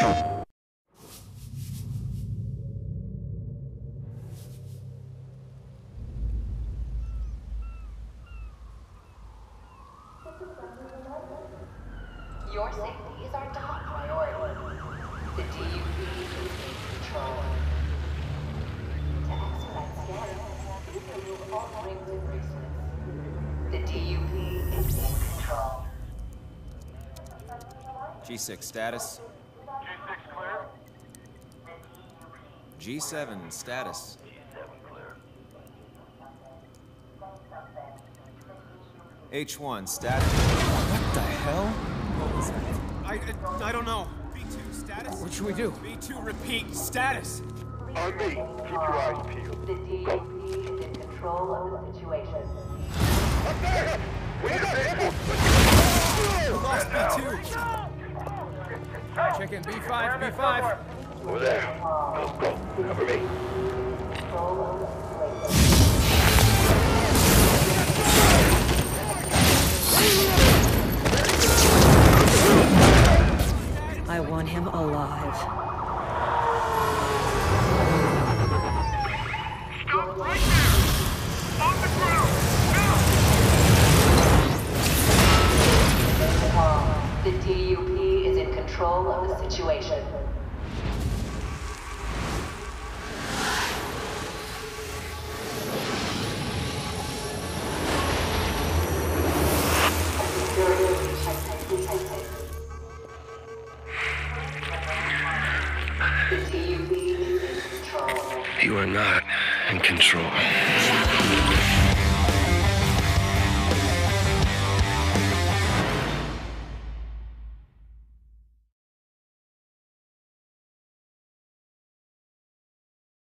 Your safety is our top priority. The DUP is in control. To expedite scanning, please remove all rings and bracelets. The DUP is in control. G6 status. G6 clear. G7 status. G7 clear. H1 status. What the hell? I don't know. B2 status? What should we do? B2 repeat status. On me. Keep your eyes peeled. The DUP is in control of the situation. Up there! We got him! Lost B2. Check in B5, B5. Over there. Go, go. Cover me. Control of the situation. I want him alive. Stop right there! On the ground! Now! The DUP is in control of the situation.